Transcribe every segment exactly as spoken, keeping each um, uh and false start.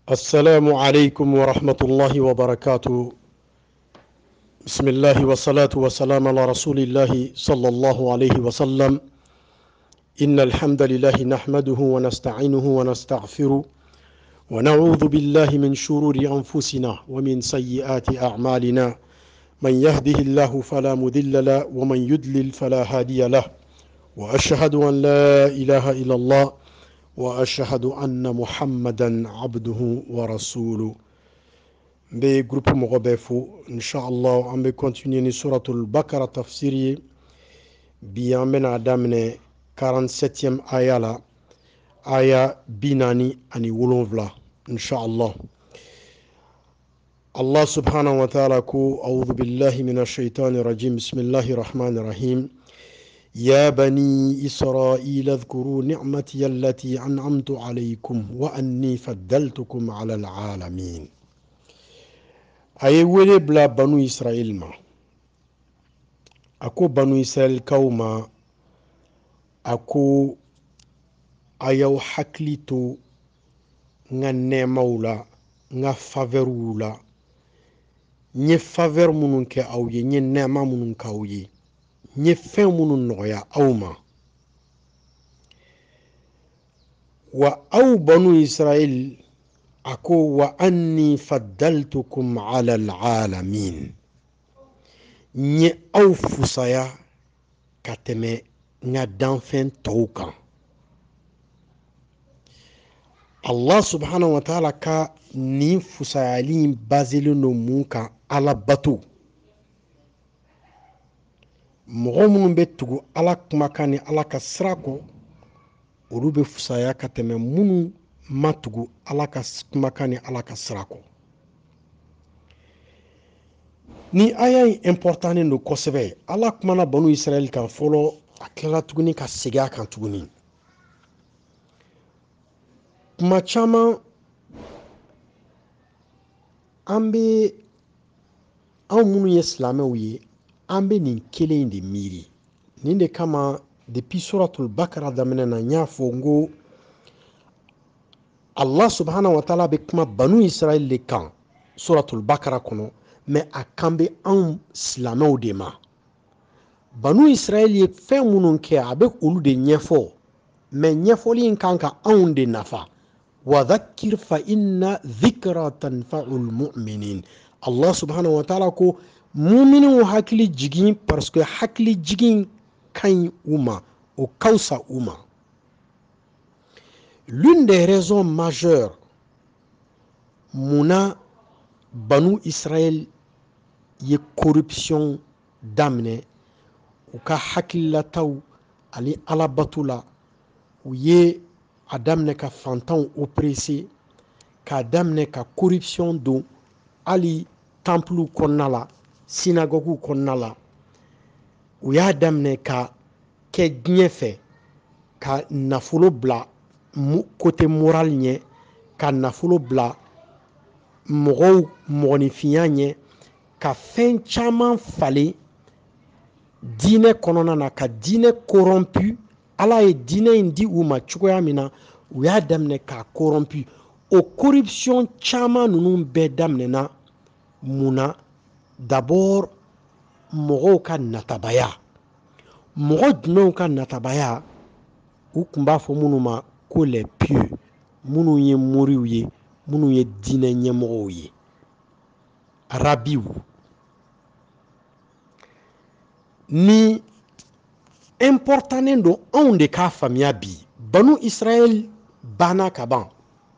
السلام عليكم ورحمة الله وبركاته. بسم الله والصلاة والسلام على رسول الله صلى الله عليه وسلم. إن الحمد لله نحمده ونستعينه ونستغفره ونعوذ بالله من شرور أنفسنا ومن سيئات أعمالنا. من يهده الله فلا مضل له ومن يضلل فلا هادي له. وأشهد أن لا إله إلا الله وأشهد أن محمدا عبده ورسوله. Be groupe mɔgɔ bɛɛ fo inshallah an bɛ continuer ni suratul bakara tafsiri bi an bɛna daminɛ quarante-septième aya la aya bi naani ani wolonwula inshallah. Allah subhanahu wa ta'ala ko a'udhu billahi minash shaitani rajim bismillahir rahmanir rahim. يا بني إسرائيل اذكروا نعمتي التي أنعمت عليكم وأني فضلتكم على العالمين. أي ولي بلا بنو إسرائيل ما أكو بنو إسرائيل كوما أكو أيو حكليتو nga nemaula nga faverula nye faver munun ke awye nye nema munun ka awye nye fen munun noya awma wa aw banu Israel ako wa anni faddaltukum ala alalamin nye aw fusaya kateme nga danfen tawkan. Allah subhanahu wa ta'ala ka ni fusayali bazili no munka ala batu mɔgɔ minnu bɛ tugu ala kumakan ni ala ka sira kɔ olu bɛ fusaya ka tɛmɛ minnu ma tugu ala ka kumakan ni ala ka sira kɔ. Ni aya in importante don kosɛbɛ ala kumana banu Israel kan fɔlɔ a tilala tuguni ka segin a kan tuguni. Kuma caman an bɛ anw minnu ye silamɛw ye an bɛ nin kelen de miiri nin de kama depuis suratul bakara daminɛ na n y'a fɔ n ko Allah subhanahu wa ta'ala bɛ kuma banu Israel de kan suratul bakara kɔnɔ mais a kan bɛ anw silamɛw de ma. Banu Israel ye fɛn minnu kɛ a bɛ olu de ɲɛfɔ mais ɲɛfɔli in kan ka anw de nafa. وذكر فإن ذكرى تنفع المؤمنين. Allah subhanahu wa ta'ala ko mu'minu hakili jigin parce que hakili jigin kan uma o kausa uma. L'une des raisons majeures muna banu Israël ye corruption damne u ka hakilataw ali alabatula u ye a daminɛ ka fantanw oppressé k'a daminɛ ka corruption don hali temple kɔnɔna la synagogue kɔnɔna la u y'a daminɛ ka kɛ diɲɛ fɛ ka nafolo bila côté moral ɲɛ ka nafolo bila mɔgɔw mɔgɔninfinya ɲɛ ka fɛn caman falen diinɛ kɔnɔna na ka diinɛ corrompu. Ala ye diinɛ in di u ma cogoya min na u y'a daminɛ k'a corrompu. O corruption caman ninnu bɛɛ daminɛna mun na d'abord mɔgɔw ka natabaya. Mɔgɔ jumɛnw ka natabaya u tun b'a fɔ minnu ma ko les pieux minnu ye moriw ye minnu ye diinɛ ɲɛmɔgɔw ye rabiw. Ni importante don anw de k'a faamuya bi banu Israel banna ka ban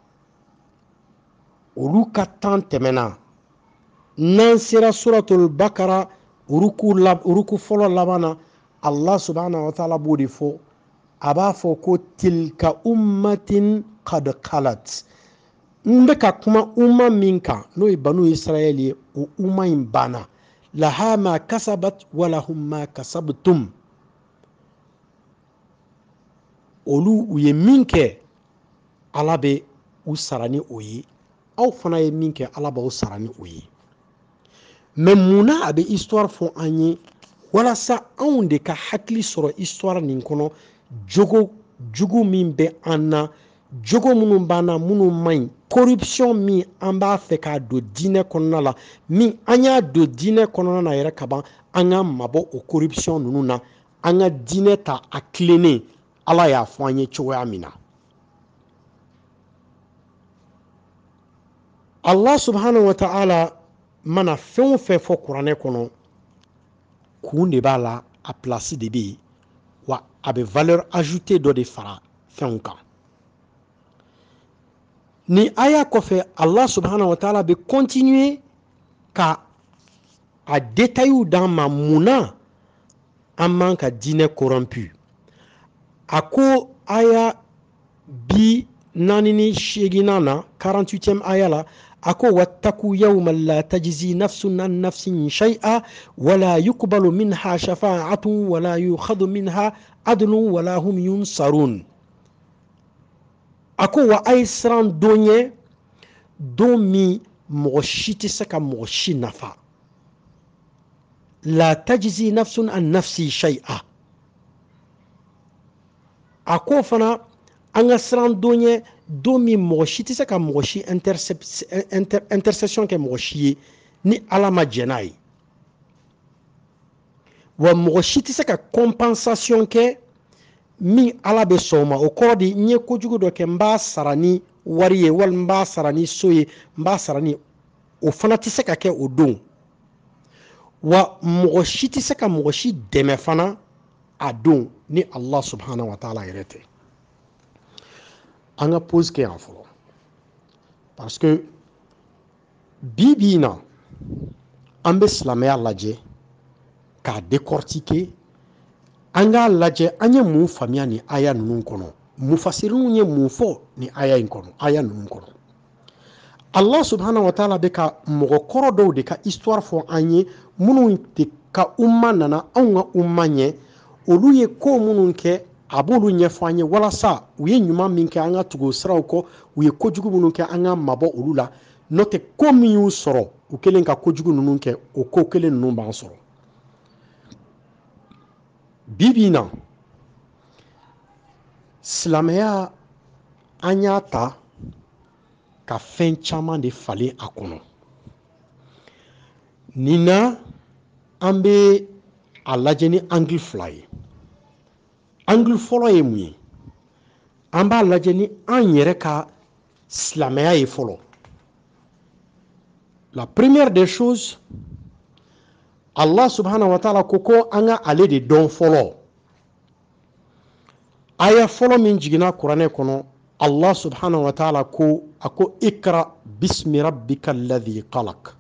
olu ka temps tɛmɛna n'an sera suratul bakara uruku uruku fɔlɔ laban na Allah subhanahu wa ta'ala b'o de fɔ a b'a fɔ ko tilka ummatin qad khalat. N bɛ ka kuma umma min kan n'o ye banu Israel ye o umma in banna laha ma kasabat wa lahum ma kasabtum. Olu u ye min kɛ ala bɛ u sara ni o ye aw fana ye min kɛ ala b'aw sara ni o ye. Mais munna a bɛ histoire fɔ an ye walasa anw de ka hakili sɔrɔ histoire nin kɔnɔ jogo jugu min bɛ an na jogo minnu banna minnu man ɲi corruption min an b'a fɛ k'a don diinɛ kɔnɔna la min an y'a don diinɛ kɔnɔna na yɛrɛ ka ban an ka mabɔ o corruption ninnu na an ka diinɛ ta a tilennen Ala y'a fɔ an ye cogoya min na. Allah subhanahu wa ta'ala mana fɛn o fɛn fɔ kuranɛ kɔnɔ kun de b'a la a place de bɛ yen wa a bɛ valeur ajoutée dɔ de fara fɛnw kan. Ni aya kɔfɛ Allah subhanahu wa ta'ala bɛ continuer ka a détails d'an ma munna an man ka diinɛ corrompu. A ko aya bi naani ni seeginan na quarante-huitième aya la a ko wattaqu yawman la tajzi nafsun an nafsin shay'a wala yuqbalu minha shafa'atun wala yukhadhu minha adlun wala hum yunsarun. A ko wa a ye siran don ye don min mɔgɔ si tɛ se ka mɔgɔ si nafa. La tajzi nafsun an nafsi shay'a. A ko fana an ka siran don ye don min mɔgɔ si tɛ se ka mɔgɔ si intercession kɛ mɔgɔ si ye ni Ala ma jɛn n'a ye. Wa mɔgɔ si tɛ se ka compensation kɛ min Ala bɛ sɔn o ma. O kɔrɔ de n ye kojugu dɔ kɛ n b'a sara ni wari ye walima n b'a sara ni so ye n b'a sara ni o fana tɛ se ka kɛ o don. Wa mɔgɔ si tɛ se ka mɔgɔ si dɛmɛ fana a don ni Allah subhanahu wa ta'ala yɛrɛ tɛ. An ka pause kɛ yan fɔlɔ parce que bi bi in na an bɛ silamɛya lajɛ k'a décortiquer an k'a lajɛ an ye mun faamuya ni aya ninnu kɔnɔ mufasirininw ye mun fɔ ni aya in kɔnɔ aya ninnu kɔnɔ. Allah subhanahu wa ta'ala bɛ ka mɔgɔ kɔrɔ dɔw de ka histoire fɔ an ye minnu tɛ ka umma nana anw ka umma ɲɛ olu ye ko minnu kɛ a b'olu ɲɛfɔ an ye walasa u ye ɲuman min kɛ an ka tugu o siraw kɔ u ye kojugu minnu kɛ an ka mabɔ olu la n'o tɛ ko min y'u sɔrɔ u kɛlen ka kojugu ninnu kɛ o ko kelen ninnu b'an sɔrɔ. Bi bi in na silamɛya an y'a ta ka fɛn caman de falen a kɔnɔ. Nin na an bɛ a lajɛ ni angle fila ye. Angle fɔlɔ ye mun ye? An b'a lajɛ ni an yɛrɛ ka silamɛya ye fɔlɔ. La première des choses, Allah subhanahu wa ta'ala ko ko an ka ale de dɔn fɔlɔ. Aya fɔlɔ min jiginna kuranɛ kɔnɔ Allah subhanahu wa ta'ala ko a ko ikra bismi rabbika alladhi khalaq.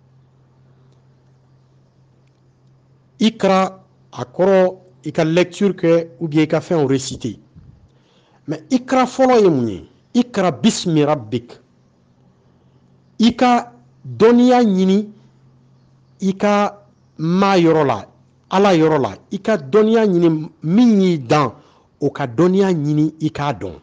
Ikra a kɔrɔ i ka lecture kɛ ou bien i ka fɛnw réciter. Mais ikra fɔlɔ ye mun ye? Ikra bismi rabbik. I ka dɔnniya ɲini i ka maa yɔrɔ la, Ala yɔrɔ la. I ka dɔnniya ɲini min y'i dan o ka dɔnniya ɲini i k'a dɔn.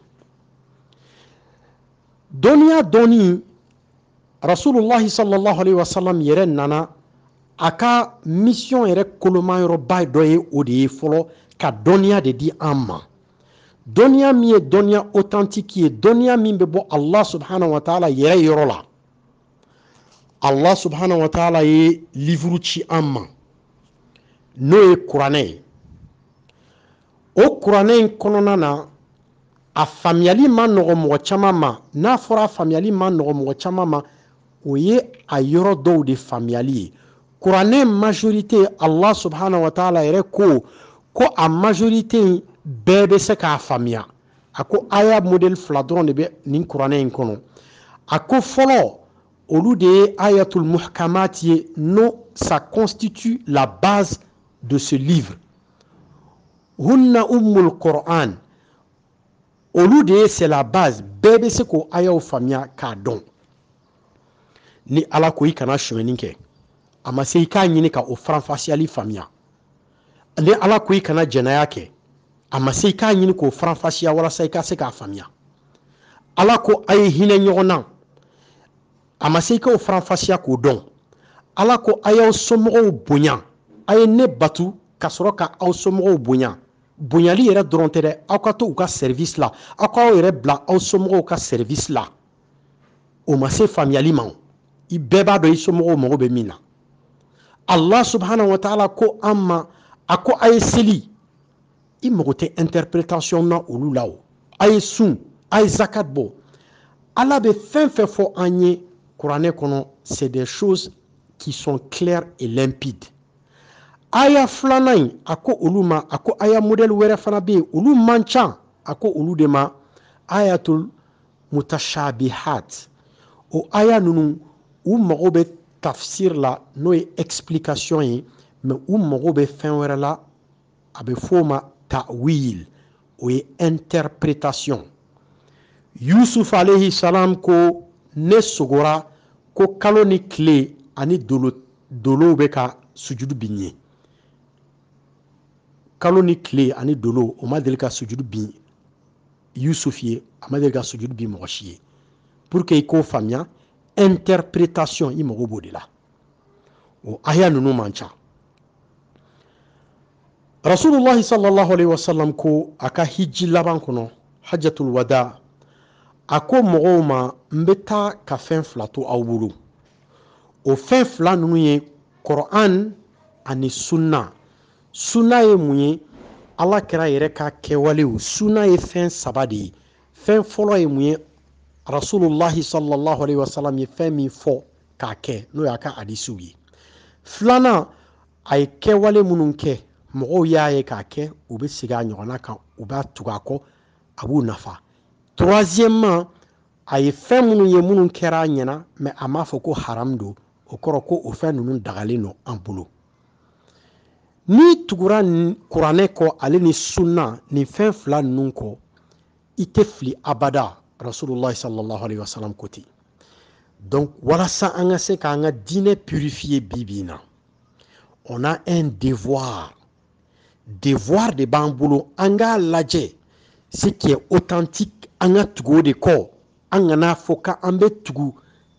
Dɔnniya dɔnni Rasulullah sallallahu alaihi wa sallam yɛrɛ nana a ka mission yɛrɛ koloman yɔrɔba dɔ ye o de ye fɔlɔ ka dɔnniya de di an ma. Dɔnniya min ye dɔnniya authentique ye, dɔnniya min bɛ bɔ Allah subhanahu wa ta'ala yɛrɛ yɔrɔ la. Allah subhanahu wa ta'ala ye livre ci an ma n'o ye kuranɛ ye. O kuranɛ in kɔnɔna na a faamuyali ma nɔgɔ mɔgɔ caman ma. N'a fɔra a faamuyali ma nɔgɔ mɔgɔ caman ma o ye a yɔrɔ dɔw de faamuyali ye. Kuranɛ majorité Allah subhanahu wa ta'ala yɛrɛ ko ko a majorité bɛɛ bɛ se k'a faamuya. A ko aya modèle fila dɔrɔn de bɛ nin kuranɛ in kɔnɔ. A ko fɔlɔ olu de ye ayatul muhkamat ye, non, ça constitue la base de ce livre. Hunna ummul Qur'an. Olu de ye c'est la base. Bɛɛ bɛ se k'o ayaw faamuya k'a dɔn. Ni Ala ko i kana suɲɛni kɛ a ma se i k'a ɲini ka o faranfasiyali faamuya. Ni Ala ko i kana jɛnɛya kɛ a ma se i k'a ɲini k'o faranfasiya walasa i ka se k'a faamuya. Ala ko a ye hinɛ ɲɔgɔn na a ma se i k'o faranfasiya k'o dɔn. Ala ko a y'aw somɔgɔw bonya, a ye ne batu ka sɔrɔ ka aw somɔgɔw bonya. bonyali yɛrɛ dɔrɔn tɛ dɛ aw ka to u ka service la aw k'aw yɛrɛ bila aw somɔgɔw ka service la o ma se faamuyali ma i bɛɛ b'a dɔn i somɔgɔw mago bɛ min na Allah subhanahu wa ta'ala ko an ma a ko a ye seli i mago tɛ interprétation na olu la o a ye sun a ye zakat bɔ Allah bɛ fɛn fɛn fɔ an ye kuranɛ kɔnɔ c'est des choses qui sont claires et limpides aya filanan in a ko olu ma a ko aya modèle wɛrɛ fana bɛ yen olu man ca a ko olu de ma ayatul mutashabihat o aya ninnu u mago bɛ tafsir la n'o ye explication ye mais u mago bɛ fɛn wɛrɛ la a bɛ f'o ma ta'wil o ye interprétation Yusuf alayhi salam ko ne sogora ko kalo ni tile ani dolo dolo bɛ ka sujudu bin ye kalo ni tile ani dolo o ma deli ka sujudu bin Yusuf ye a ma deli ka sujudu bin mɔgɔ si ye pour que i k'o faamuya interprétation i mago b'o de la o aya ninnu man ca Rasulullah sallallahu alaihi wasallam ko a ka hiji laban kɔnɔ hajjatul wada a ko mɔgɔw ma n bɛ taa ka fɛn fila to aw bolo o fɛn fila ninnu ye Qur'an ani sunna sunna ye mun ye Ala kɛra yɛrɛ ka kɛwalew sunna ye fɛn saba de ye fɛn fɔlɔ ye mun ye Rasulullah sallallahu alaihi wasallam ye fɛn min fɔ k'a kɛ n'o y'a ka hadisiw ye filanan a ye kɛwale minnu kɛ mɔgɔw y'a ye k'a kɛ u bɛ segin a ɲɔgɔnna kan u b'a tugu a kɔ a b'u nafa troisièmement a ye fɛn minnu ye minnu kɛra a ɲɛna mais a m'a fɔ ko haram don o kɔrɔ ko o fɛn ninnu dagalen don an bolo n'i tugura kuranɛ kɔ ale ni sunna nin fɛn fila ninnu kɔ i tɛ fili abada Rasulullah sallallahu alaihi wasallam ko ten donc walasa an ka se k'an ka diinɛ purifier bi bi in na on a un devoir devoir de b'an bolo an k'a lajɛ ce qui est authentique an ka tugu o de kɔ an kana fɔ k'an bɛ tugu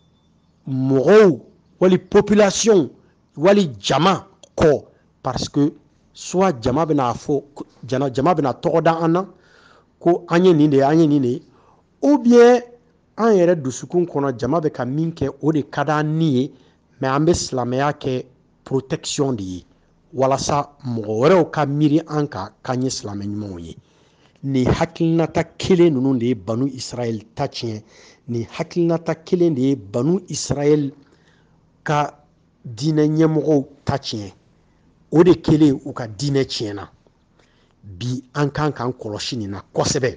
mɔgɔw wali population wali jama kɔ parce que soit jama bɛna fɔ jama bɛna tɔgɔ da an na ko an ye nin de ye an ye nin de ye ou bien an yɛrɛ dusukun kɔnɔ jama bɛ ka min kɛ o de ka d'an ni ye mais an bɛ silamɛya kɛ protection de ye walasa mɔgɔ wɛrɛw ka miiri an kan k'an ye silamɛ ɲumanw ye nin hakilinata kelen ninnu de ye banu Israël ta tiɲɛ nin hakilinata kelen de ye banu Israël ka diinɛ ɲɛmɔgɔw ta tiɲɛ o de kelen u ka diinɛ tiɲɛna bi an kan k'an kɔlɔsi nin na kosɛbɛ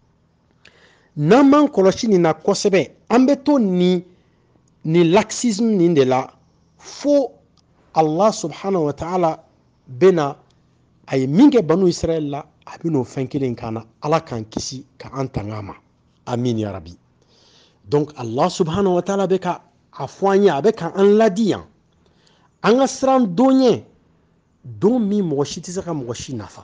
n'an m'an kɔlɔsi nin na kosɛbɛ an bɛ to nin nin laxisme nin de la fo Allah subhanahu wa ta'ala bɛna a ye min kɛ banu Israël la a bɛ n'o fɛn kelen k'an na Ala k'an kisi ka an tanga ma amin ya rabbi donc Allah subhanahu wa ta'ala bɛ ka a fɔ an ye a bɛ ka an ladi yan an ka siran don ɲɛ don min mɔgɔ si tɛ se ka mɔgɔ si nafa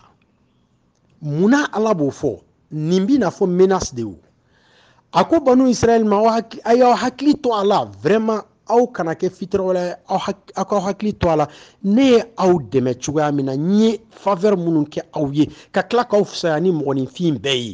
munna Ala b'o fɔ nin bɛ na fɔ menace de ye a ko banu Israël ma a y'aw hakili to a la vraiment aw kana kɛ fitiriwala ye aw k'aw hakili to a la ne ye aw dɛmɛ cogoya min na n ye faveur minnu kɛ aw ye ka tila k'aw fisaya ni mɔgɔninfin bɛɛ ye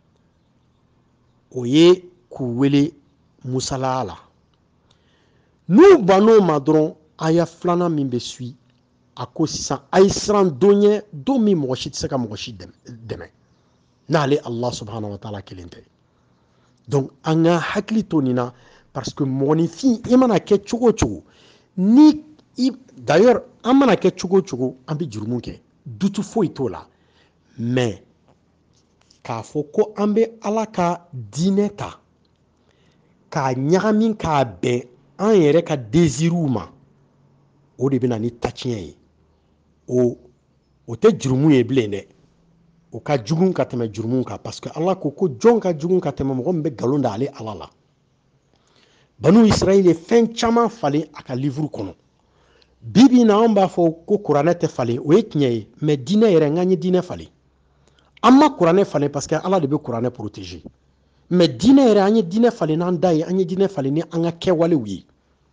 o ye k'u wele musalaya la n'u bann'o ma dɔrɔn aya filanan min bɛ suit a ko sisan a ye siran don ɲɛ don min mɔgɔ si tɛ se ka mɔgɔ si dɛmɛ n'ale Allah subhanahu wa ta'ala kelen tɛ donc an ka hakili to nin na parce que mɔgɔninfin i mana kɛ cogo o cogo ni d'ailleurs an mana kɛ cogo o cogo an bɛ jurumu kɛ dutu foyi t'o la mais k'a fɔ ko an bɛ Ala ka diinɛ ta k'a ɲagami k'a bɛn an yɛrɛ ka désirw ma o de bɛ na ni tatiɲɛ ye o o tɛ jurumu ye bilen dɛ o ka jugu ka tɛmɛ jurumu kan parce que Ala ko ko jɔn ka jugu ka tɛmɛ mɔgɔ min bɛ nkalon da ale Ala la banu Israël ye fɛn caman falen a ka livre kɔnɔ bi bi in na an b'a fɔ ko kuranɛ tɛ falen o ye tiɲɛ ye mais diinɛ yɛrɛ n k'an ye diinɛ falen an ma kuranɛ falen parce que Ala de bɛ kuranɛ protéger mais diinɛ yɛrɛ an ye diinɛ falen n'an da ye an ye diinɛ falen ni an ka kɛwalew ye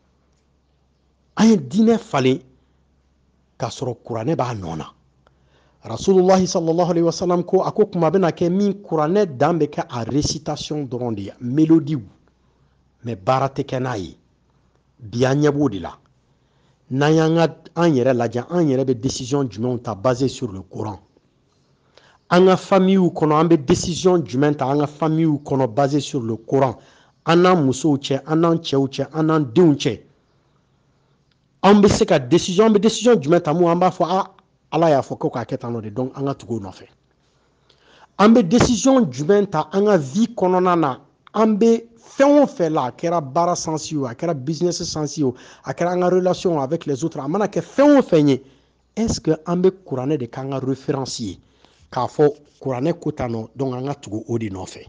an ye diinɛ falen k'a sɔrɔ kuranɛ b'a nɔ na Rasulullah sallallahu alayhi wa sallam ko ako kuma bena kɛ min kuranɛ dan bɛ kɛ a récitation dɔrɔn de ye mélodie mais baara tɛ kɛ n'a ye bi an ɲɛ b'o de la n'an y'an ka an yɛrɛ lajɛ an yɛrɛ bɛ décision jumɛnw ta basé sur le Coran an ka famille kɔnɔ an bɛ décision jumɛn ta an ka famille kɔnɔ basé sur le Coran an n'an musow cɛ an n'an cɛw cɛ an n'an denw cɛ an bɛ se ka décision an bɛ décision jumɛn ta mun an b'a fɔ a Allah y'a fɔ ko k'a kɛ tan nɔ de donc an ka tugu o nɔfɛ an bɛ décision jumɛn ta an ka vie kɔnɔna na an bɛ fɛn o fɛn la a kɛra baara sens o a kɛra business sens o a kɛra an ka relation avec les autres a mana kɛ fɛn o fɛn ye est-ce que an bɛ kuranɛ de k'an ka référence ye k'a fɔ kuranɛ ko tan nɔ donc an ka tugu o de nɔfɛ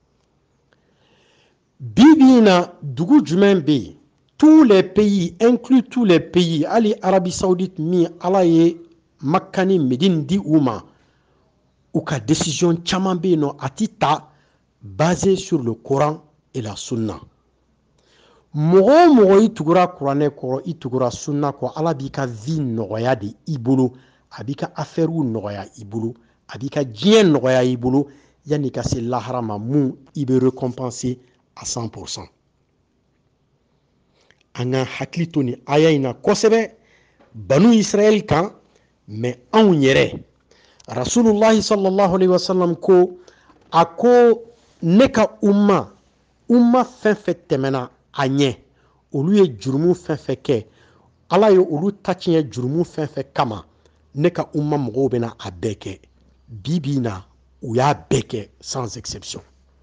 bi bi in na dugu jumɛn bɛ yen tous les pays inclus tous les pays hali Arabie Saoudite min Allah ye Makka ni Médine di u ma u ka décision caman bɛ yen nɔ a ti ta basé sur le Coran et la Sunna mɔgɔ o mɔgɔ i tugura kuranɛ kɔrɔ i tugura sunna kɔ Allah b'i ka vie nɔgɔya de i bolo a b'i ka affaire nɔgɔya i bolo a b'i ka diɲɛ nɔgɔya i bolo yanni ka se lahara ma mun i bɛ récompenser à cent pour cent an ka hakili to nin aya in na kosɛbɛ banu Israël kan mais anw yɛrɛ Rasulullah sallallahu alayhi wa sallam ko a ko ne ka umma umma fɛn fɛn tɛmɛna a ɲɛ olu ye jurumu fɛn fɛn kɛ Allah ye olu ta tiɲɛ jurumu fɛn fɛn kama ne ka umma mɔgɔw bɛna a bɛɛ kɛ bi bi na u y'a bɛɛ kɛ sans exception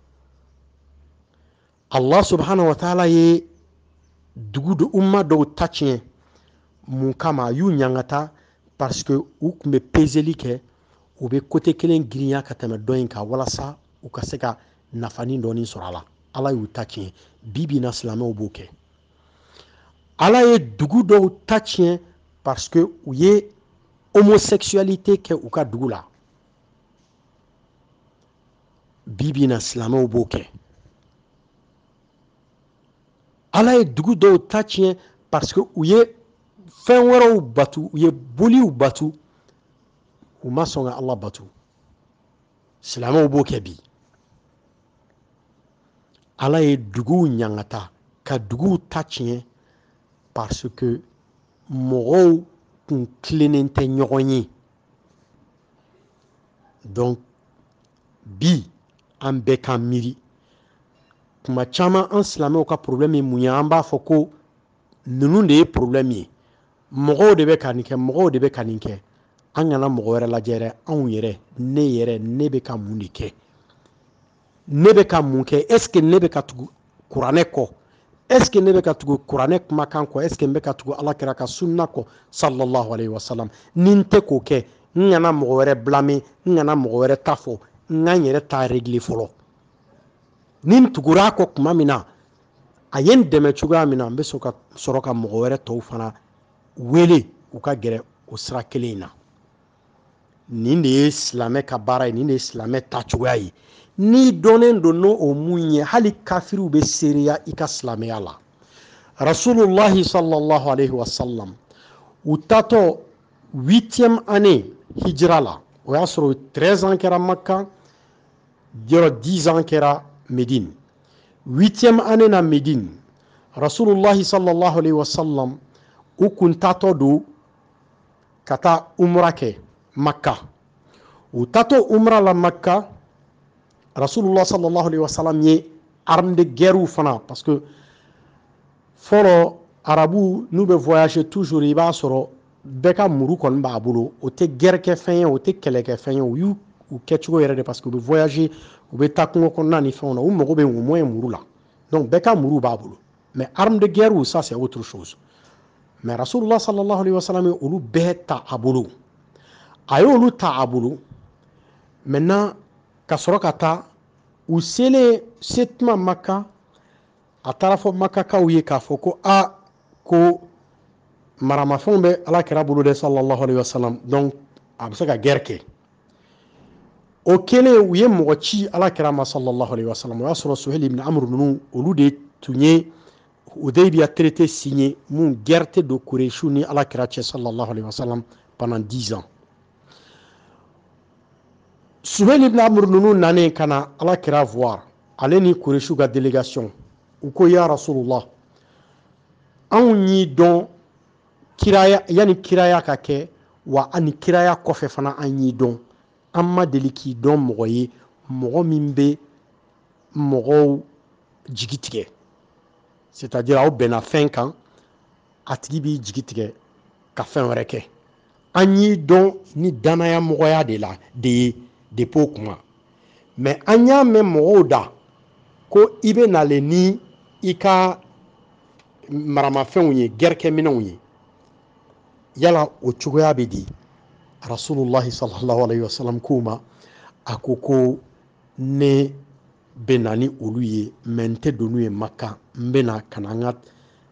Allah subhanahu wa ta'ala ye dugu do umma dɔw ta tiɲɛ mun kama a y'u ɲangata parce que u tun bɛ peseli kɛ u bɛ côté kelen girinya ka tɛmɛ dɔ in kan walasa u ka se ka nafani dɔɔni sɔrɔ a la Allah y'u ta tiɲɛ bi bi na silamɛw b'o kɛ Allah ye dugu dɔw ta tiɲɛ parce que u ye homosexualité kɛ u ka dugu la bi bi na silamɛw b'o kɛ Allah ye dugu dɔw ta tiɲɛ parce que u ye fɛn wɛrɛw batu u ye boliw batu u ma sɔn ka Allah batu silamɛw b'o kɛ bi Allah ye duguw ɲangata ka duguw ta tiɲɛ parce que mɔgɔw kun tilennen tɛ ɲɔgɔn ye donc bi an bɛɛ ka miiri kuma caman an silamɛw ka problème ye mun ye an b'a fɔ ko ninnu de ye problème ye mɔgɔw de bɛ ka nin kɛ mɔgɔw de bɛ ka nin kɛ an kana mɔgɔ wɛrɛ lajɛ dɛ anw yɛrɛ ne yɛrɛ ne bɛ ka mun de kɛ ne bɛ ka mun kɛ est ce que ne bɛ ka tugu kuranɛ kɔ est ce que ne bɛ ka tugu kuranɛ kumakan kɔ est ce que ne bɛ ka tugu ala kira ka sunna kɔ sallallahu alayhi wa sallam ni n tɛ k'o kɛ n kana mɔgɔ wɛrɛ blâmer n kana mɔgɔ wɛrɛ ta fɔ n ka n yɛrɛ ta régler fɔlɔ ni n tugura kɔ tuma min na a ye n dɛmɛ cogoya min na n bɛ sɔrɔ ka sɔrɔ ka mɔgɔ wɛrɛ tɔw fana wele u ka gɛrɛ o sira kelen in na nin de ye silamɛ ka baara ye nin de ye silamɛ ta cogoya ye n'i dɔnnen don n'o o mun ye hali kafiriw bɛ seereya i ka silamɛya la Rasulullah sallallahu alayhi wa sallam u tatɔ huitième année hijira la o y'a sɔrɔ treize ans kɛra Makka yɔrɔ dix ans kɛra Médine huitième année na Médine Rasulullah sallallahu alayhi wa sallam u kun tatɔ don ka taa umra kɛ Makka u tatɔ umra la Makka Rasulullah sallallahu alayhi wa sallam ye arme de guerre fana parce que fɔlɔ arabu n'u bɛ voyager toujours i b'a sɔrɔ bɛɛ ka muru kɔni b'a bolo o tɛ guerre kɛ fɛn ye o tɛ kɛlɛ kɛ fɛn ye u y'u u kɛcogo yɛrɛ de parce que u bɛ voyager u bɛ taa kungo kɔnɔna ni fɛnw na u mago bɛ au moins muru la donc bɛɛ ka muru b'a bolo mais arme de guerre ça c'est autre chose mais Rasulullah sallallahu alayhi wa sallam ye olu bɛɛ ta a bolo a ye olu ta a bolo maintenant ka sɔrɔ ka taa u selen se tuma Makka a taara fɔ Makkakaw ye k'a fɔ ko a ko maramafɛnw bɛ ala kira bolo de sallallahu alayhi wa sallam donc a bɛ se ka guerre kɛ o kɛlen u ye mɔgɔ ci ala kira ma sallallahu alayhi wa sallam o y'a sɔrɔ Suhail ibn Amr ninnu olu de tun ye Hudaybiya traité signé mun guerre tɛ don Quraishiw ni ala kira cɛ sallallahu alayhi wa sallam pendant dix ans Suhayl ibn Amr nunu nane kana ala kira voir ale ni Quraishu ka délégation u ko ya Rasulullah anw yi dɔn kiraya yani kiraya ka kɛ wa ani kiraya kɔfɛ fana an yi dɔn an ma deli k'i dɔn mɔgɔ ye mɔgɔ min bɛ mɔgɔw jigi tigɛ c'est-à-dire aw bɛnna fɛn kan a tigi b'i jigi tigɛ ka fɛn wɛrɛ kɛ an y'i dɔn ni danaya mɔgɔya de la de ye depuis o kuma mais an y'a mɛn mɔgɔw da ko i bɛ nale ni i ka maramafɛnw ye gɛrɛkɛminɛnw ye yala o cogoya bɛ di Rasulullah sallallahu alaihi wasallam k'o ma a ko ko ne bɛ na ni olu ye mais n tɛ don n'u ye Maka n bɛ na ka na an ka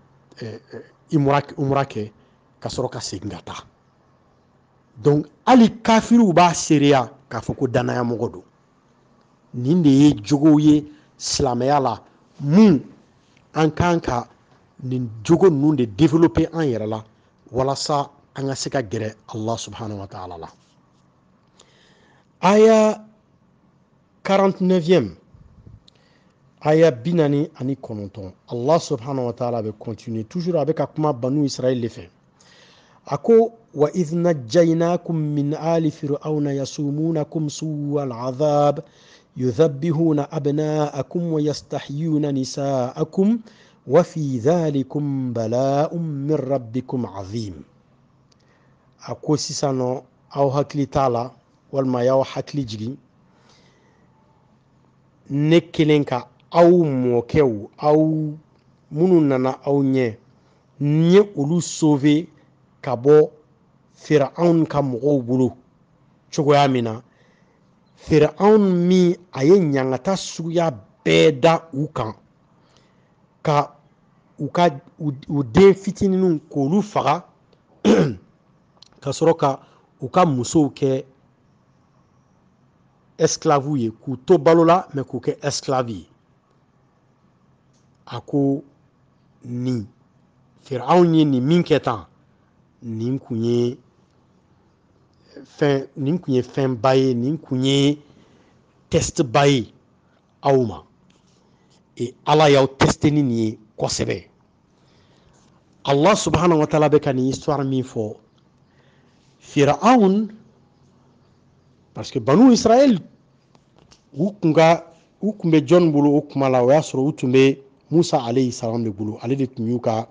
umra kɛ ka sɔrɔ ka segin ka taa donc hali kafiriw b'a seereya k'a fɔ ko danaya mɔgɔ don nin de ye jogow ye silamɛya la mun an kan ka nin jogo ninnu de développer an yɛrɛ la walasa an ka se ka gɛrɛ Allah subhanahu wa ta'ala la. Aya quarante-neuvième aya bi naani ani kɔnɔntɔn Allah subhanahu wa ta'ala bɛ continuer toujours avec ka kuma banu Israël de fɛ a ko wa idh najjaynakum min ali fir'auna yasumunakum su'al adhab yudhabbihuna abna'akum wa yastahyuna nisa'akum wa fi dhalikum bala'un min rabbikum azim. A ko sisano aw hakili t'a la walima y'aw hakili jigin ne kelen ka aw mɔkɛw aw minnu nana aw ɲɛ n ye olu sauver ka bɔ Firaun ka mɔgɔw bolo cogoya min na Firaun min a ye ɲangata suguya bɛɛ da u kan ka u ka u den fitininw k'olu faga ka sɔrɔ ka u ka musow kɛ esclaves ye k'u to balo la mais k'u kɛ esclaves ye a ko nin Firaun ye nin min kɛ tan nin kun ye fɛn nin kun ye fɛnba ye nin kun ye test ba ye aw ma et Ala y'aw tester ni nin ye kosɛbɛ. Allah subhanahu wa ta'ala bɛ ka nin histoire min fɔ Firaun parce que banu Israël u kun ka u kun bɛ jɔn bolo o kuma la o y'a sɔrɔ u tun bɛ Musa alayhi salam de bolo ale de tun y'u ka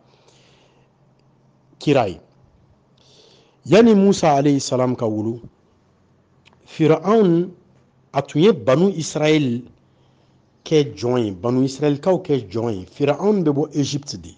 kira ye yani Musa alayhi salam ka wolo Firaun a tun ye banu Israël kɛ jɔn ye banu Israël kaw kɛ jɔn ye Firaun bɛ bɔ Égypte de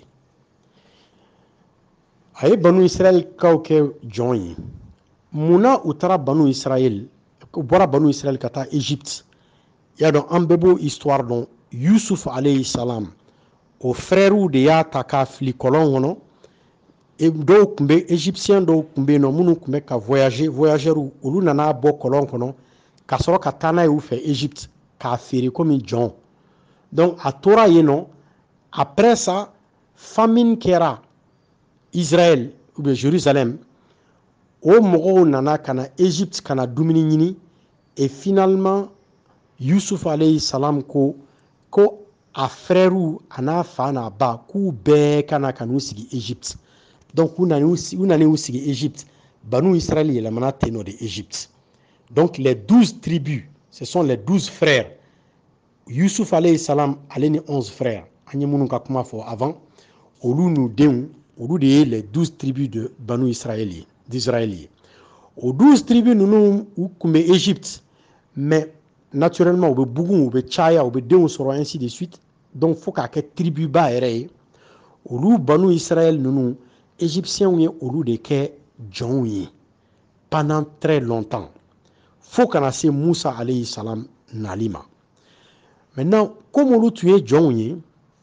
a ye banu Israël kaw kɛ jɔn ye munna u taara banu Israël u bɔra banu Israël ka taa Égypte y'a dɔn an bɛɛ b'o histoire dɔn Yusuf alayhi salam o frères de y'a ta k'a fili kɔlɔn kɔnɔ dɔw tun bɛ égyptien dɔw tun bɛ yen nɔ minnu tun bɛ ka voyager voyageurs olu nana bɔ kɔlɔn kɔnɔ ka sɔrɔ ka taa n'a ye u fɛ Égypte k'a feere comme jɔn donc a tora yen nɔ après ça famine kɛra Israël ou bien Jérusalem o mɔgɔw nana ka na Égypte ka na dumuni ɲini et finalement Yusuf alayhi salam ko ko a frères a n'a fa n'a ba k'u bɛɛ kana ka n'u sigi Égypte donc u nana u sigi Égypte banu Israël yɛlɛmana ten nɔ de Égypte donc les douze tribus ce sont les douze frères Yusuf alayhi salam ale ni onze frères an ye minnu ka kuma fɔ avant olu n'u denw olu de ye les douze tribus de banu Israël ye d'Israël ye o douze tribus ninnu u tun bɛ Égypte mais naturellement u bɛ bugun u bɛ caya u bɛ denw sɔrɔ ainsi de suite donc fo k'a kɛ tribu ba yɛrɛ ye olu banu Israël ninnu égyptiens ye olu de kɛ jɔnw ye pendant très longtemps fo kana se Musa alayhi salam nali ma maintenant comme olu tun ye jɔnw ye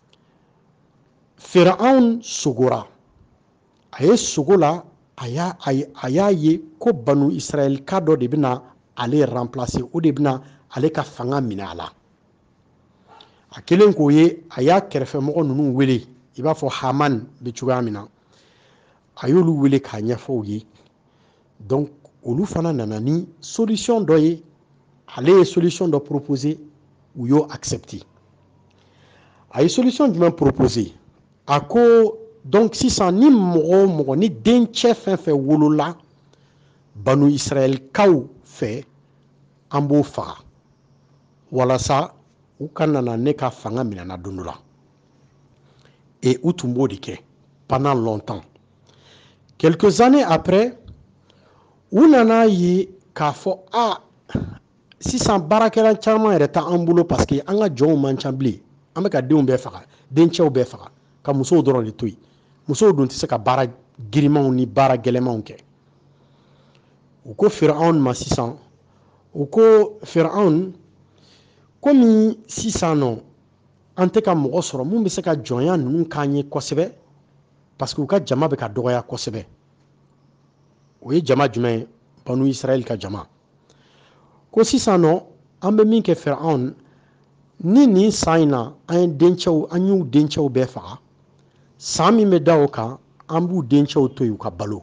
Firaun sogora a ye sogo la a y'a a y'a ye ko banu Israël ka dɔ de bɛna ale remplacer o de bɛna ale ka fanga minɛ a la a kelen k'o ye a y'a kɛrɛfɛmɔgɔ ninnu wele i b'a fɔ Haman bɛ cogoya min na a y'olu wele k'a ɲɛfɔ u ye donc olu fana nana ni solution dɔ ye ale ye solution dɔ proposer u y'o accepter a ye solution jumɛn proposer a ko donc sisan ni mɔgɔ o mɔgɔ ni dencɛ fɛn fɛn wolola banu Israël kaw fɛ an b'o faga walasa u ka nana ne ka fanga minɛna don dɔ la et u tun b'o de kɛ pendant longtemps. Quelques années après u nana ye k'a fɔ a sisan baarakɛla caman yɛrɛ ta an bolo parce que an ka jɔnw man ca bilen an bɛ ka denw bɛɛ faga dencɛw bɛɛ faga ka musow dɔrɔn de to yen musow dun tɛ se ka baara girimanw ni baara gɛlɛmanw kɛ u ko Firaun ma sisan u ko Firaun komi sisan nɔ an tɛ ka mɔgɔ sɔrɔ mun bɛ se ka jɔnya ninnu k'an ye kosɛbɛ parce que u ka jama bɛ ka dɔgɔya kosɛbɛ o ye jama jumɛn ye banu Israël ka jama ko sisan nɔ an bɛ min kɛ Firaun ni nin san in na an ye dencɛw an y'u dencɛw bɛɛ faga san min bɛ da o kan an b'u dencɛw to yen u ka balo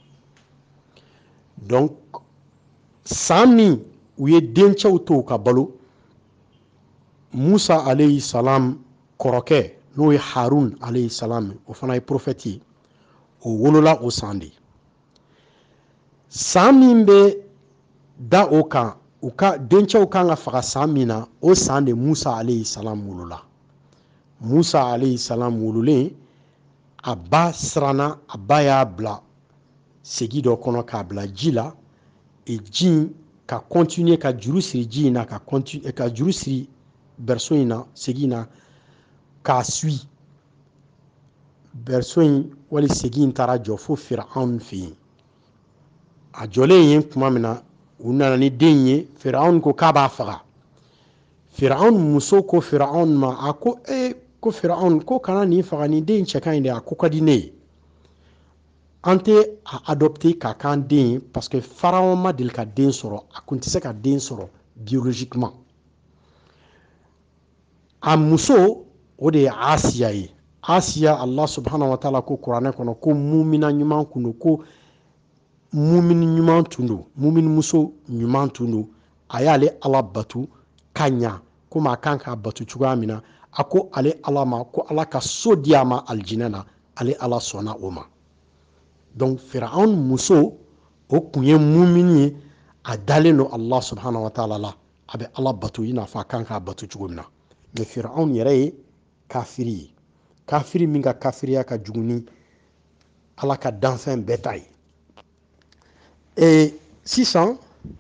donc san min u ye dencɛw to u ka balo Musa alayhi salam kɔrɔkɛ n'o ye Harun alayhi salam o fana ye prophète ye o wolola o san de san min bɛ da o kan u ka dencɛw kan ka faga san min na o san de Musa alayhi salam wolola Musa alayhi salam wololen a ba siranna a ba y'a bila segi dɔ kɔnɔ k'a bila ji la et ji in ka continuer ka juru siri ji in na ka continuer ka juru siri berceau in na segi in na k'a suit berceau in wali segi in taara jɔ fo Firaun fɛ yen a jɔlen yen tuma min na u nana ni den ye Firaun ko k'a b'a faga Firaun muso ko Firaun ma a ko e ko Firaun ko kana nin faga nin den cɛ ka ɲi de a ko ka di ne ye an tɛ a adopter k'a k'an den ye parce que Pharaon ma deli ka den sɔrɔ a kun tɛ se ka den sɔrɔ biologiquement a muso o de ye Asiya ye Asiya Allah subhanahu wa ta'ala ko kuranɛ kɔnɔ ko mumina ɲuman kun don ko mumini ɲuman tun don mumini muso ɲuman tun don a y'ale Ala batu ka ɲa komi a kan k'a batu cogoya min na a ko ale Ala ma ko Ala ka so di a ma aljinɛ na ale Ala sɔnna o ma donc Firaun muso o kun ye mumini ye a dalen don Allah subhanahu wa ta'ala la a bɛ Ala batu i n'a fɔ a kan k'a batu cogo min na mais Firaun yɛrɛ ye kafiri ye kafiri min ka kafiriya ka jugu ni Ala ka danfɛn bɛɛ ta ye et sisan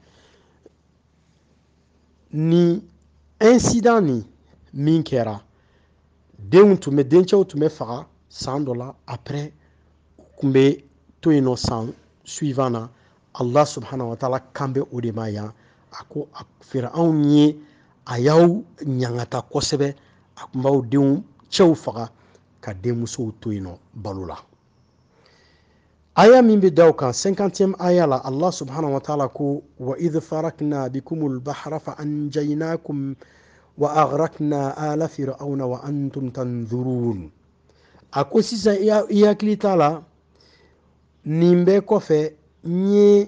ni incident ni min kɛra denw tun bɛ dencɛw tun bɛ faga san dɔ la après u kun bɛ to yen nɔ san suivant na Allah subhanahu wa ta'ala kan bɛ o de ma yan a ko Firaun ye a y'aw ɲangata kosɛbɛ a kun b'aw denw cɛw faga ka denmusow to yen nɔ balo la aya min bɛ da o kan cinquantième aya la Allah subhanahu wa ta'ala ko wa idh farakna bikumul bahra fa anjaynakum wa aghraqna ala fir'auna wa antum tanzurun a ko sisan i hakili t'a la nin bɛɛ kɔfɛ n ye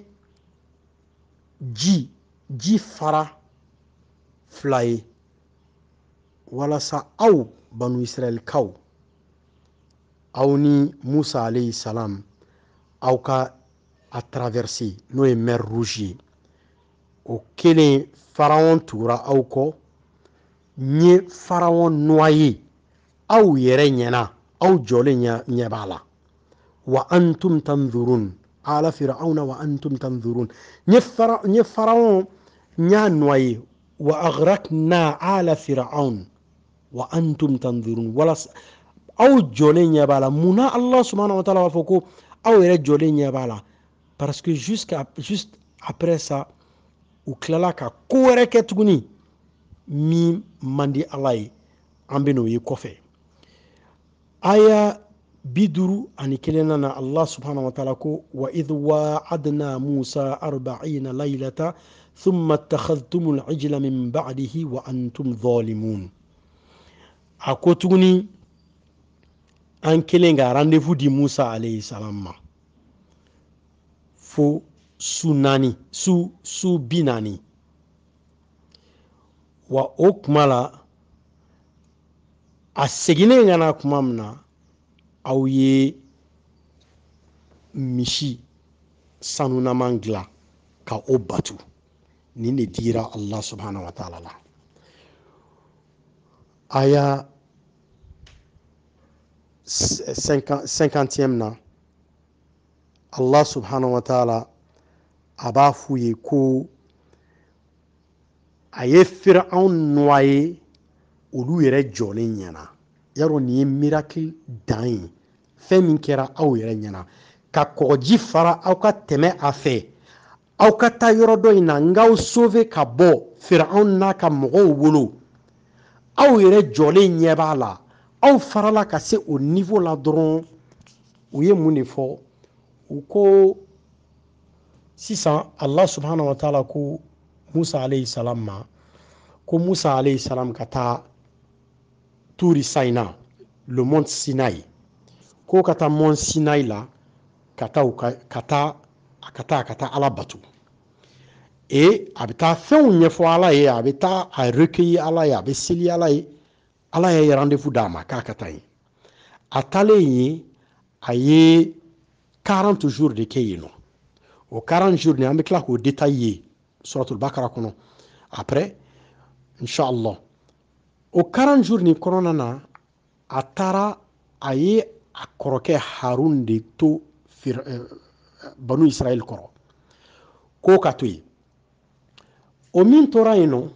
ji ji fara fila ye walasa aw banu Israël kaw aw ni Musa alayhi salam aw ka a traverser n'o ye mer rouge ye o kelen Pharaon tugura aw kɔ n ye Pharaon noyer aw yɛrɛ ɲɛna aw jɔlen ɲɛ b'a la wa antum tanzurun ala fir'auna wa antum tanzurun n ye Pharaon n y'a noyer wa aghraqna ala fir'aun wa antum tanzurun walasa aw jɔlen ɲɛ b'a la munna Allah subhanahu wa ta'ala b'a fɔ ko aw yɛrɛ jɔlen ɲɛ b'a la parce que jusqu'à juste après ça u tilala ka ko wɛrɛ kɛ tuguni min man di Ala ye an bɛ n'o ye kɔfɛ aya bi duuru ani kelen na Allah subhanahu wa ta'ala ko wa idh wa'adna Musa arba'ina laylata thumma ittakhadhtumul ijla min ba'dihi wa antum zalimun a ko tuguni an kelen ka rendez-vous di Musa alayhi salam ma fo su naani su su bi naani wa o kuma la a seginnen ka na kuma min na aw ye misi sanunaman dilan ka o batu nin de dira Allah subhanahu wa ta'ala la. Aya cinquantième na Allah subhanahu wa ta'ala a b'a f'u ye ko a ye Firaun noyé olu yɛrɛ jɔlen ɲɛna. Yarɔ nin ye miracle dan ye fɛn min kɛra aw yɛrɛ ɲɛna ka kɔgɔji fara aw ka tɛmɛ a fɛ aw ka taa yɔrɔ dɔ in na n k'aw sauver ka bɔ Firaun n'a ka mɔgɔw bolo aw yɛrɛ jɔlen ɲɛ b'a la aw farala ka se o niveau la dɔrɔn u ye mun de fɔ u ko sisan Allah subhanahu wa ta'ala ko Musa alayhi salam ma ko Musa alayhi salam ka taa Turi Saina, le mont Sinaï. Ko ka taa mont Sinaï la ka taa ka taa ka taa ka taa Ala batu. Et a bɛ taa fɛnw ɲɛfɔ Ala ye, a bɛ taa a recueillir Ala ye, a bɛ seli Ala ye. Ala ye rendez-vous d'a ma k'a ka taa yen. A taalen yen, a ye quarante jours de kɛ yen nɔ. O quarante jours ni an bɛ tila k'o détail ye Suratul Bakara kɔnɔ. Après, Inch'Allah. O quarante jours ni kɔnɔna na a taara a ye a kɔrɔkɛ Harun de to Banu Israël kɔrɔ k'o ka to yen. O min tora yen nɔ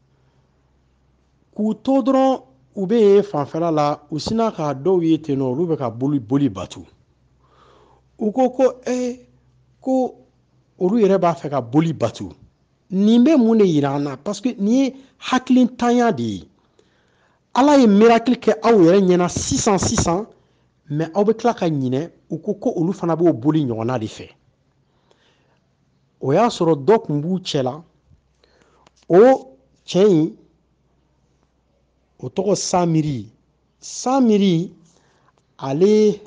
k'u to dɔrɔn u bɛ yen fanfɛla la u sina ka dɔw ye ten nɔ olu bɛ ka boli boli batu. U ko ko eh ko olu yɛrɛ b'a fɛ ka boli batu. Nin bɛ mun de yira an na parce que nin ye hakilintanya de ye. Ala ye miracle kɛ aw yɛrɛ ɲɛna sisan sisan mais aw bɛ tila ka ɲinɛ u ko ko olu fana b'o boli ɲɔgɔnna de fɛ. O y'a sɔrɔ dɔ tun b'u cɛ la o cɛ in o tɔgɔ Samiri. Samiri ale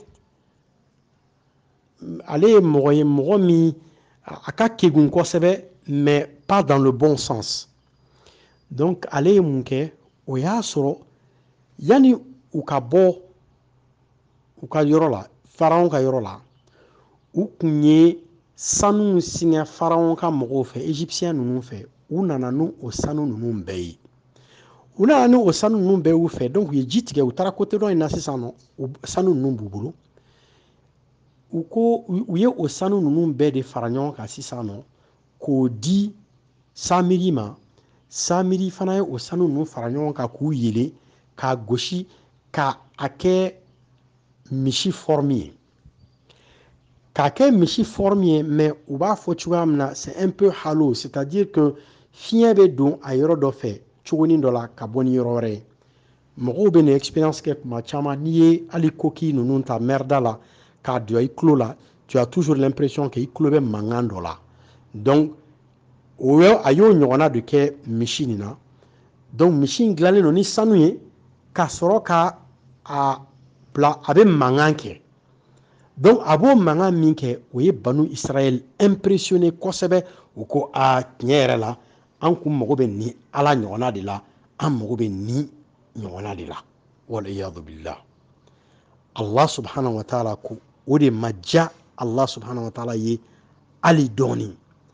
ale ye mɔgɔ ye mɔgɔ min a ka kegun kosɛbɛ mais pas dans le bon sens. Donc ale ye mun kɛ o y'a sɔrɔ yani u ka bɔ u ka yɔrɔ la Pharaon ka yɔrɔ la u kun ye sanu siŋɛ Pharaon ka mɔgɔw fɛ Égyptien ninnu fɛ u nana n'o sanu ninnu bɛɛ ye. U nana n'o sanu ninnu bɛɛ y'u fɛ donc u ye ji tigɛ u taara côté dɔ in na sisan nɔ sanu ninnu b'u bolo. U ko u ye o sanu ninnu bɛɛ de fara ɲɔgɔn kan sisan nɔ k'o di Samiri ma. Samiri fana ye o sanu ninnu fara ɲɔgɔn kan k'u yele k'a gosi k'a kɛ misi forme ye. K'a kɛ misi forme ye mais u b'a fɔ cogoya min na c'est un peu halo, c'est-à-dire que fiɲɛ bɛ don a yɔrɔ dɔ fɛ cogonin dɔ la ka bɔ ni yɔrɔ wɛrɛ ye. Mɔgɔw bɛ nin expérience kɛ tuma caman n'i ye hali coquille ninnu ta merda la k'a don i tulo la tu as toujours l'impression que i tulo bɛ mankan dɔ la. Donc o ye a y'o ɲɔgɔnna de kɛ misi nin na. Donc misi in dilannen don ni sanu ye ka sɔrɔ ka a bila a bɛ mankan kɛ. Donc a b'o mankan min kɛ o ye Banu Israël impressionné kosɛbɛ u ko a tiɲɛ yɛrɛ la an kun mago bɛ nin Ala ɲɔgɔnna de la an mago bɛ nin ɲɔgɔnna de la. Waliyadu billah. Allah subhanahu wa ta'ala ko o de ma diya Allah subhanahu wa ta'ala ye hali dɔɔni.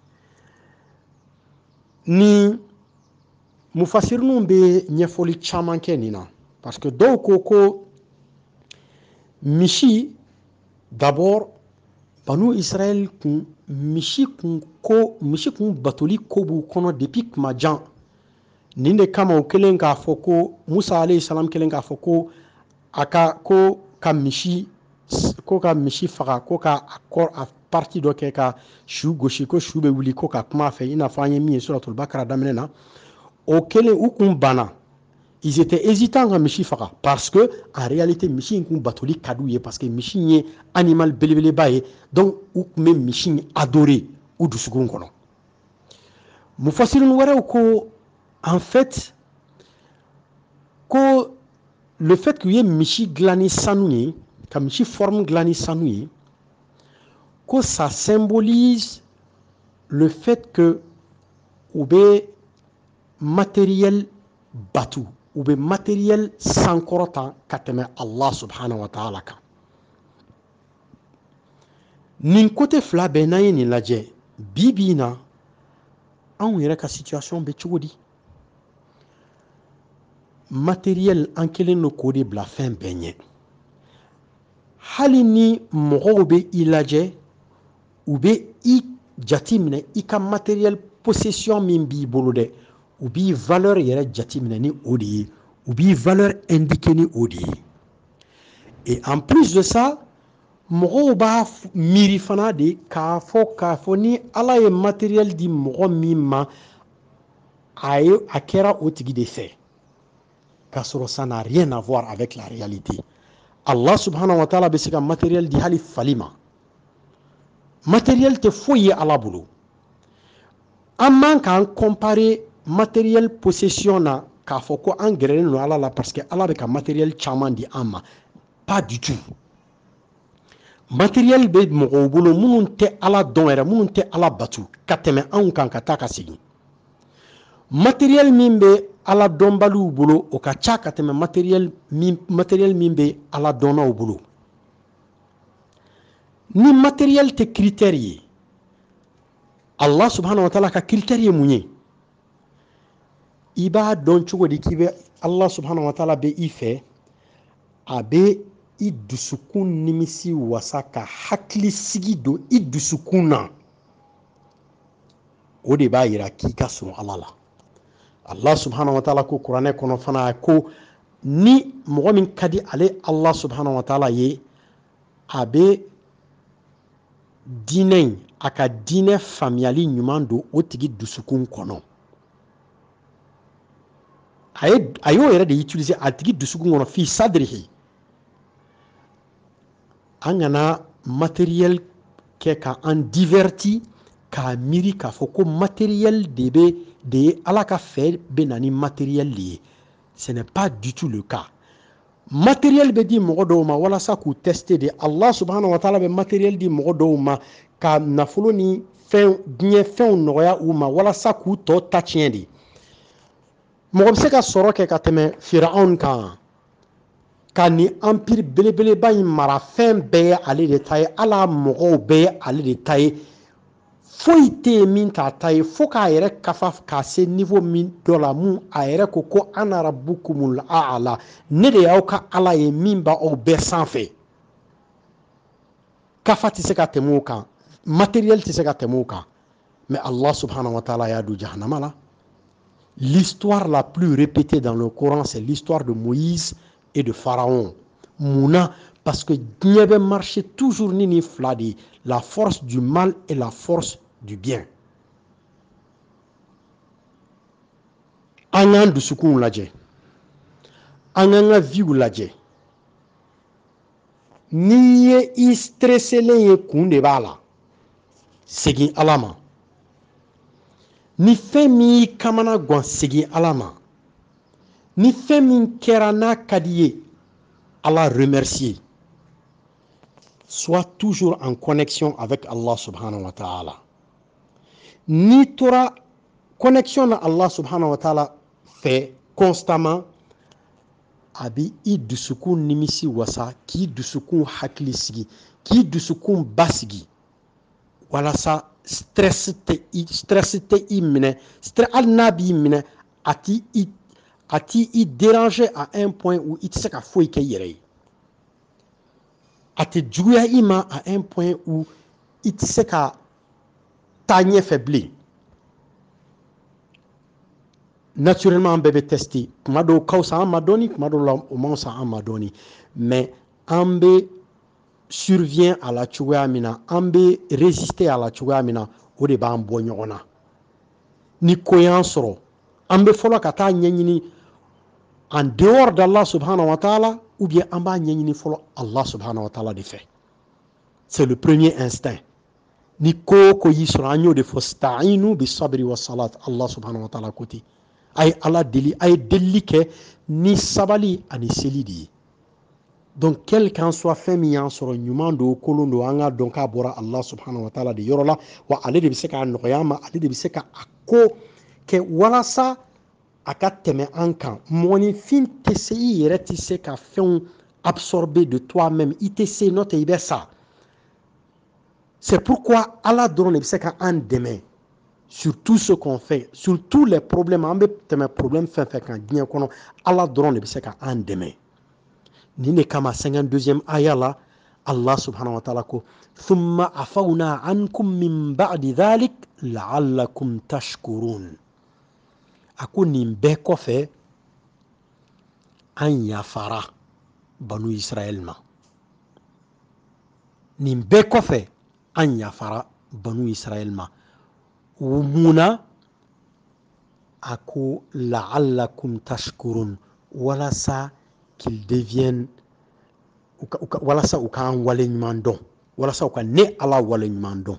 Ni mufassirinu bɛ ɲɛfɔli caman kɛ nin na parce que dɔw ko ko misi d'abord Banu Israël kun misi kun ko misi kun batoli ko b'u kɔnɔ depuis kuma jan. Nin de kama u kelen k'a fɔ ko Musa alayhi salam kelen k'a fɔ ko a ka ko ka misi ko ka misi faga ko ka a partie dɔ kɛ ka su gosi ko su bɛ wuli ko ka kuma fɛ i n'a fɔ an ye min ye Suratul Bakara daminɛ na o kelen u kun banna. Ils étaient hésitants ka misi faga parce que en réalité misi in kun batoli ka d'u ye parce que misi in ye animal belebeleba ye donc u kun bɛ misi in adorer u dusukun kɔnɔ. Mufassirun wɛrɛw ko en fait ko le fait que ye misi dilan ni sanu ye ka misi forme dilan ni sanu ye ko ça symbolise le fait que u bɛ matériel batu u bɛ matériel sankɔrɔta ka tɛmɛ Allah subhanahu wa ta'ala kan. Nin côté fila bɛɛ n'an ye nin lajɛ bi bi in na anw yɛrɛ ka situation bɛ cogo di? Matériel an kɛlen don k'o de bila fɛn bɛɛ ɲɛ. Hali ni mɔgɔw bɛ i lajɛ u bɛ i jati minɛ i ka matériel possession min b'i bolo dɛ u b'i valeur yɛrɛ jati minɛ ni o de ye u b'i valeur indiquer ni o de ye. Et en plus de ça mɔgɔw b'a miiri fana de k'a fɔ k'a fɔ ni Ala ye matériel di mɔgɔ min ma a ye a kɛra o tigi de fɛ k'a sɔrɔ ça n'a rien à voir avec la réalité. Allah subhanahu wa ta'ala bɛ se ka matériel di hali fali ma. Matériel tɛ foyi ye Ala bolo. An man k'an comparer matériel possession na k'a fɔ ko an gɛrɛlen don Ala la parce que Ala bɛ ka matériel caman di an ma. Pas du tout. Matériel bɛ mɔgɔw bolo minnu tɛ Ala dɔn yɛrɛ minnu tɛ Ala batu ka tɛmɛ anw kan ka taa ka segin. Matériel min bɛ Ala dɔnbaliw bolo o ka ca ka tɛmɛ matériel min matériel min bɛ Ala dɔnnaw bolo. Ni matériel tɛ critère ye Allah subhanahu wa ta'ala ka critère ye mun ye? I b'a dɔn cogo di k'i bɛ Allah subhanahu wa ta'ala bɛ i fɛ a bɛ i dusukun nimisi wasa ka hakili sigi don i dusukun na o de b'a yira k'i ka surun Ala la. Allah subhanahu wa ta'ala ko kuranɛ kɔnɔ fana ko ni mɔgɔ min ka di ale Allah subhanahu wa ta'ala ye a bɛ diinɛ in a ka diinɛ faamuyali ɲuman don o tigi dusukun kɔnɔ. A ye a y'o yɛrɛ de utiliser a tigi dusukun kɔnɔ fi sadrihi. An kana matériel kɛ ka an diverti k'a miiri k'a fɔ ko matériel de bɛ de ye Ala ka fɛ bɛ na ni matériel de ye. Ce n'est pas du tout le cas. Matériel bɛ di mɔgɔ dɔw ma walasa k'u tester de. Allah subhanahu wa ta'ala bɛ matériel di mɔgɔ dɔw ma ka nafolo ni fɛn diɲɛ fɛnw nɔgɔya u ma walasa k'u tɔ ta tiɲɛ de. Mɔgɔ bɛ se ka sɔrɔ kɛ ka tɛmɛ Firaun kan ka ni empire belebeleba in mara fɛn bɛɛ ye ale de ta ye Ala mɔgɔw bɛɛ ye ale de ta ye foyi tɛ yen min t'a ta ye fo k'a yɛrɛ kafa k'a se niveau min dɔ la mun a yɛrɛ ko ko ana rabbukumul a'la ne de y'aw ka Ala ye min b'aw bɛɛ sanfɛ. Kafa tɛ se ka tɛmɛ o kan matériel tɛ se ka tɛmɛ o kan mais Allah subhanahu wa ta'ala y'a don jahannama la. L'histoire la plus répétée dans le Coran c'est l'histoire de Moïse et de Pharaon. Mouna parce que Dieu va marcher toujours ni ni fladi, la force du mal et la force du bien. An k'an dusukun lajɛ, an k'an ka vie lajɛ. N'i ye i stresselen ye kun de b'a la, segin Ala ma. Ni fɛn min y'i kamana gan segin Ala ma. Ni fɛn min kɛra n'a ka di ye, Allah remercier. Sois toujours en connexion avec Allah subhanahu wa ta'ala. Ni tora connexion na Allah subhanahu wa ta'ala fait constamment a bi i dusukun nimisi wasa k'i dusukun hakili sigi k'i dusukun basigi walasa stress tɛ i stress tɛ i minɛ stress hali n'a b'i minɛ a ti i a ti i déranger à un point où i tɛ se ka foyi kɛ i yɛrɛ ye. A tɛ juguya i ma à un point où i tɛ se ka taa ɲɛfɛ bilen. Naturellement an bɛɛ bɛ tester kuma dɔw ka fisa an ma dɔɔni kuma dɔw la o man fisa an ma dɔɔni mais an bɛ survient à la cogoya min na an bɛ résister à la cogoya min na o de b'an bɔ ɲɔgɔn na. Ni ko y'an sɔrɔ an bɛ fɔlɔ ka taa ɲɛɲini en dehors d'Allah subhanahu wa ta'ala ou bien an b'a ɲɛɲini fɔlɔ Allah subhanahu wa ta'ala de fɛ. C'est le premier instinct. Ni ko ko y'i sɔrɔ an y'o de fɔ sta'inu bis sabri was salat Allah subhanahu wa ta'ala côté. A ye Ala deli a ye delili kɛ ni sabali ani seli de ye. Donc quel qu'en soit fɛn min y'an sɔrɔ ɲuman don kolon don an ka dɔn k'a bɔra Allah subhanahu wa ta'ala de yɔrɔ la wa ale de bɛ se k'a nɔgɔya ma ale de bɛ se ka a ko kɛ walasa a ka tɛmɛ an kan mɔgɔninfin tɛ se i yɛrɛ tɛ se ka fɛnw absorber de toi-même i tɛ se n'o tɛ i bɛ sa c'est pourquoi Allah dɔrɔn de bɛ se ka an dɛmɛ sur tout ce qu'on fait sur tous les problèmes an bɛ tɛmɛ problème fɛn fɛn kan diɲɛ kɔnɔ Allah dɔrɔn de bɛ se ka an dɛmɛ nin de kama cinquante-deuxième aya la Allah subhanahu wa ta'ala ko thumma afawna ankum min ba'di dhalik la'allakum tashkurun a ko nin bɛɛ kɔfɛ an yafara banu Israël ma nin bɛɛ kɔfɛ an yafara banu Israël ma muna a ko la'allakum tashkurun walasa qu'ils deviennent walasa u k'an wale ɲuman dɔn walasa u ka ne Allah wale ɲuman dɔn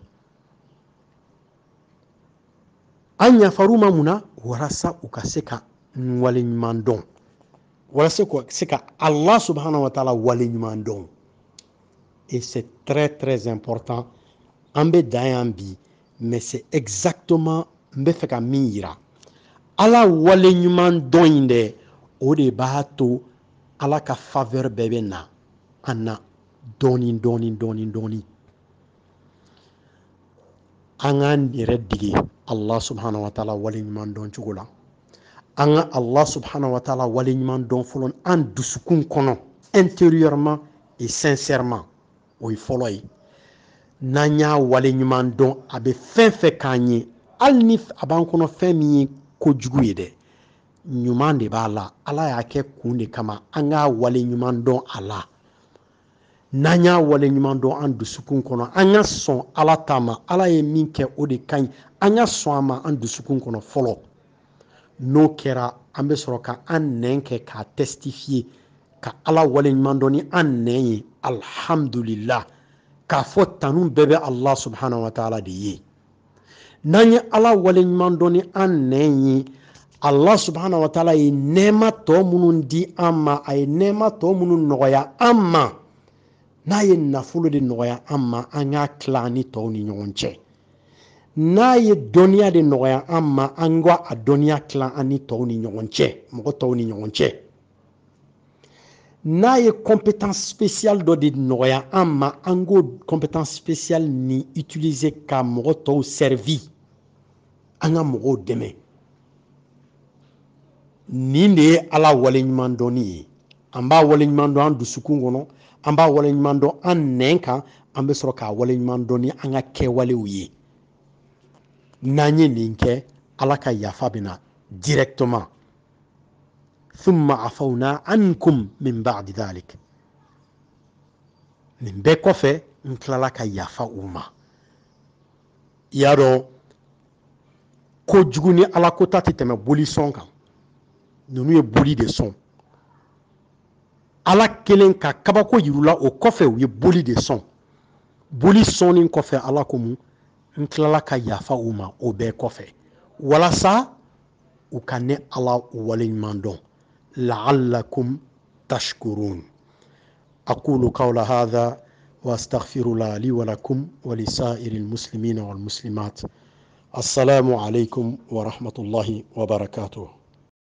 an yafaru ma munna walasa u ka se ka wale ɲuman dɔn walasa u ka se ka Allah subhanahu wa ta'ala wale ɲuman dɔn et c'est très très important an bɛ dan yan bi mais c'est exactement n bɛ fɛ ka min yira Allah wale ɲuman dɔn in dɛ o de b'a to Allah ka faveur bɛɛ bɛ na an na dɔɔni dɔɔni dɔɔni dɔɔni an k'an yɛrɛ dege Allah subhanahu wa ta'ala wale ɲuman dɔn cogo la an ka Allah subhanahu wa ta'ala wale ɲuman dɔn fɔlɔ an dusukun kɔnɔ intérieurement et sincèrement o ye fɔlɔ ye n'an y'a wale ɲuman dɔn a bɛ fɛn fɛn k'an ye hali ni a b'an kɔnɔ fɛn min ye kojugu ye dɛ ɲuman de b'a la Allah y'a kɛ kun de kama an k'a wale ɲuman dɔn a la n'an y'a wale ɲuman dɔn an dusukun kɔnɔ an ka sɔn Allah ta ma Allah ye min kɛ o de ka ɲi an ka sɔn a ma an dusukun kɔnɔ fɔlɔ n'o kɛra an bɛ sɔrɔ ka an nɛn kɛ k'a testifier ka Allah wale ɲuman dɔn ni an nɛn ye alhamdulillah k'a fɔ tanu bɛɛ bɛ Allah subhanahu wa ta'ala de ye n'an ye Allah wale ɲuman dɔn ni an nɛn ye Allah subhanahu wa ta'ala ye nɛɛma tɔ minnu di an ma a ye nɛɛma tɔ minnu nɔgɔya an ma n'a ye nafolo de nɔgɔya an ma an k'a tila an ni tɔw ni ɲɔgɔn cɛ n'a ye dɔnniya de nɔgɔya an ma an ka a dɔnniya tila an ni tɔw ni ɲɔgɔn cɛ mɔgɔ tɔw ni ɲɔgɔn cɛ n'a ye compétence spéciale dɔ de nɔgɔya an ma an k'o compétence spéciale ni utiliser ka mɔgɔ tɔw servi an ka mɔgɔw dɛmɛ nin de ye Allah wale ɲuman dɔnni ye an b'a wale ɲuman dɔn an dusukun kɔnɔ an b'a wale ɲuman dɔn an nɛn kan an bɛ sɔrɔ k'a wale ɲuman dɔn ni an ka kɛwalew ye n'an ye nin kɛ Allah ka yafa bɛ na directement thumma afawna ankum min ba'di dhalik nin bɛɛ kɔfɛ n tilala ka yafa u ma i y'a dɔn kojugu ni Allah ko ta tɛ tɛmɛ boli sɔn kan ninnu ye boli de sɔn Allah kelen ka kabako yirula o kɔfɛ u ye boli de sɔn boli sɔnni kɔfɛ Allah ko mun n tilala ka yafa u ma o bɛɛ kɔfɛ walasa u ka ne Allah wale ɲuman dɔn la'allakum tashkurun aqulu qawla hadha wa astaghfirullah li wa lakum wa li sa'iril muslimina wal muslimat assalamu alaykum wa rahmatullahi wa barakatuh